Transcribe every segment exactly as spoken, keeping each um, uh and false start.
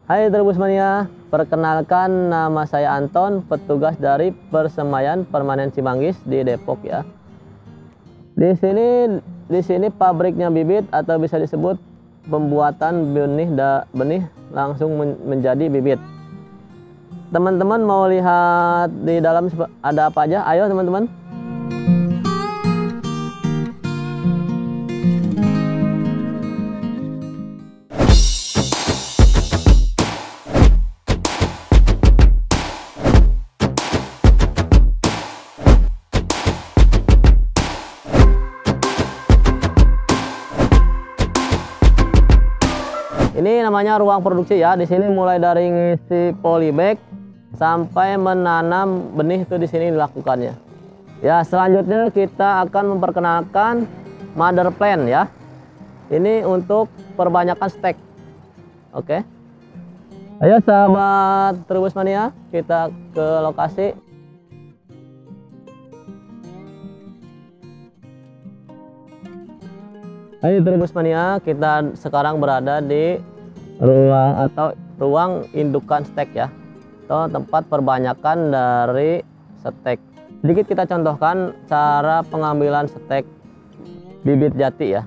Hai Trubus Mania, perkenalkan nama saya Anton, petugas dari Persemaian Permanen Cimanggis di Depok ya. Di sini di sini pabriknya bibit atau bisa disebut pembuatan benih da, benih langsung men, menjadi bibit. Teman-teman mau lihat di dalam ada apa aja? Ayo teman-teman. Ini namanya ruang produksi ya. Di sini mulai dari ngisi polybag sampai menanam benih itu di sini dilakukannya. Ya, selanjutnya kita akan memperkenalkan mother plant ya. Ini untuk perbanyakan stek. Oke. Ayo sahabat Trubus Mania, kita ke lokasi. Hai Trubus Mania, kita sekarang berada di ruang atau ruang indukan stek ya, atau tempat perbanyakan dari stek. Sedikit kita contohkan cara pengambilan stek bibit jati ya.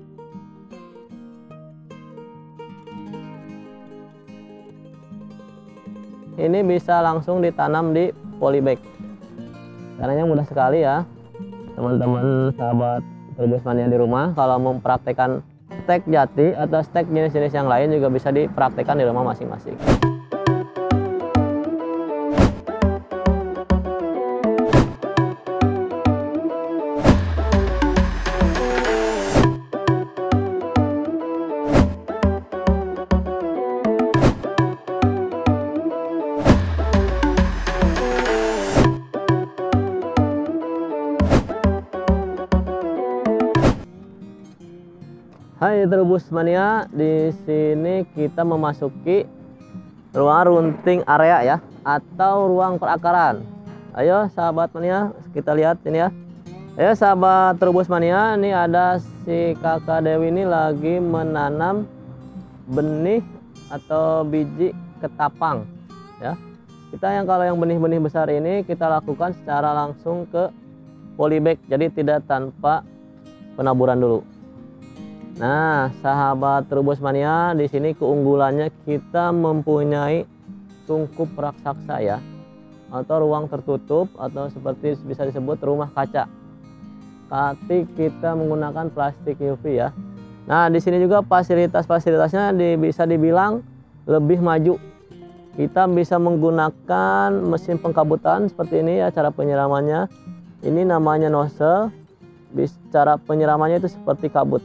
Ini bisa langsung ditanam di polybag. Caranya mudah sekali ya, teman-teman sahabat Trubus Mania di rumah. Kalau mempraktekkan stek jati atau stek jenis-jenis yang lain juga bisa dipraktekkan di rumah masing-masing. Hai Trubus Mania, di sini kita memasuki ruang runting area ya, atau ruang perakaran. Ayo sahabat Mania, kita lihat ini ya. Ayo sahabat Trubus Mania, ini ada si kakak Dewi ini lagi menanam benih atau biji ketapang ya. Kita yang kalau yang benih-benih besar ini kita lakukan secara langsung ke polybag, jadi tidak tanpa penaburan dulu. Nah, sahabat Trubus Mania, di sini keunggulannya kita mempunyai tungkup raksasa ya, atau ruang tertutup atau seperti bisa disebut rumah kaca. Tapi kita menggunakan plastik U V ya. Nah, di sini juga fasilitas-fasilitasnya di, bisa dibilang lebih maju. Kita bisa menggunakan mesin pengkabutan seperti ini ya, cara penyiramannya. Ini namanya nozzle. Cara penyiramannya itu seperti kabut.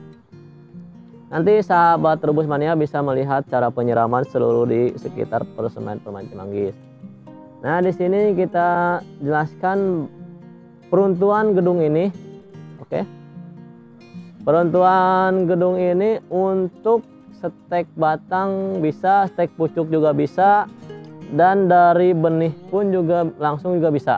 Nanti sahabat Trubus Mania bisa melihat cara penyiraman seluruh di sekitar Persemaian Permanen Cimanggis. Nah, di sini kita jelaskan peruntukan gedung ini. Oke. Peruntukan gedung ini untuk stek batang bisa, stek pucuk juga bisa, dan dari benih pun juga langsung juga bisa.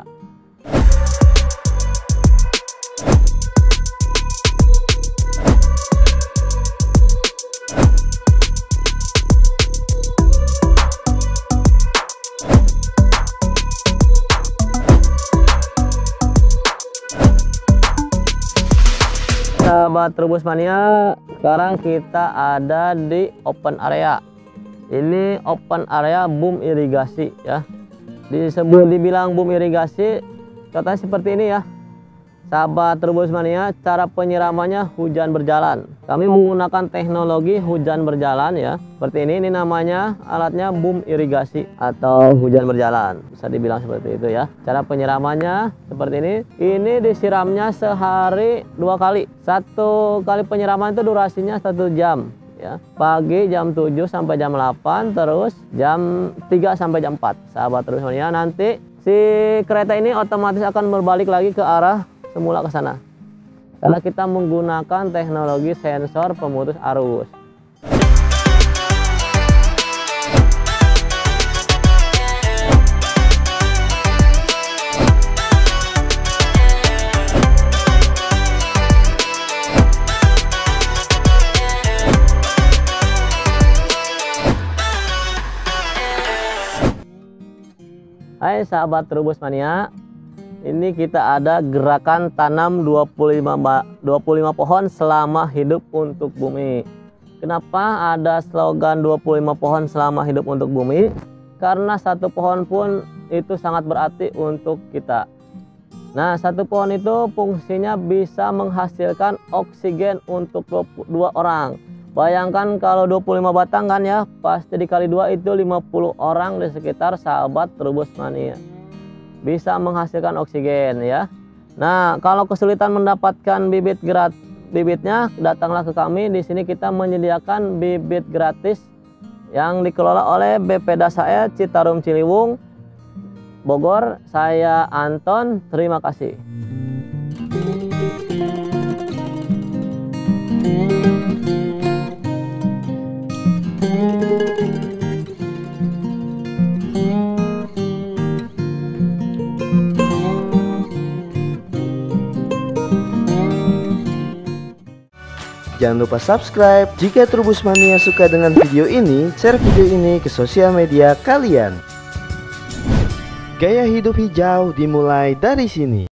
Sahabat Trubus Mania, sekarang kita ada di open area. Ini open area boom irigasi ya. Disebut dibilang boom irigasi, katanya seperti ini ya. Sahabat Trubus Mania, cara penyiramannya hujan berjalan. Kami menggunakan teknologi hujan berjalan ya. Seperti ini, ini namanya alatnya boom irigasi atau hujan berjalan. Bisa dibilang seperti itu ya. Cara penyiramannya seperti ini. Ini disiramnya sehari dua kali. Satu kali penyiraman itu durasinya satu jam. Ya, pagi jam tujuh sampai jam delapan, terus jam tiga sampai jam empat. Sahabat Trubus Mania, nanti si kereta ini otomatis akan berbalik lagi ke arah semula ke sana. Karena kita menggunakan teknologi sensor pemutus arus. Hai sahabat Trubus Mania, ini kita ada gerakan tanam dua puluh lima pohon selama hidup untuk bumi. Kenapa ada slogan dua puluh lima pohon selama hidup untuk bumi? Karena satu pohon pun itu sangat berarti untuk kita. Nah, satu pohon itu fungsinya bisa menghasilkan oksigen untuk dua orang. Bayangkan kalau dua puluh lima batang kan ya, pasti dikali dua itu lima puluh orang di sekitar sahabat Trubus Mania. Bisa menghasilkan oksigen ya. Nah, kalau kesulitan mendapatkan bibit gratis, bibitnya datanglah ke kami. Di sini kita menyediakan bibit gratis yang dikelola oleh B P Dasaya Citarum Ciliwung, Bogor. Saya Anton, terima kasih. Jangan lupa subscribe. Jika Trubus Mania suka dengan video ini, share video ini ke sosial media kalian. Gaya hidup hijau dimulai dari sini.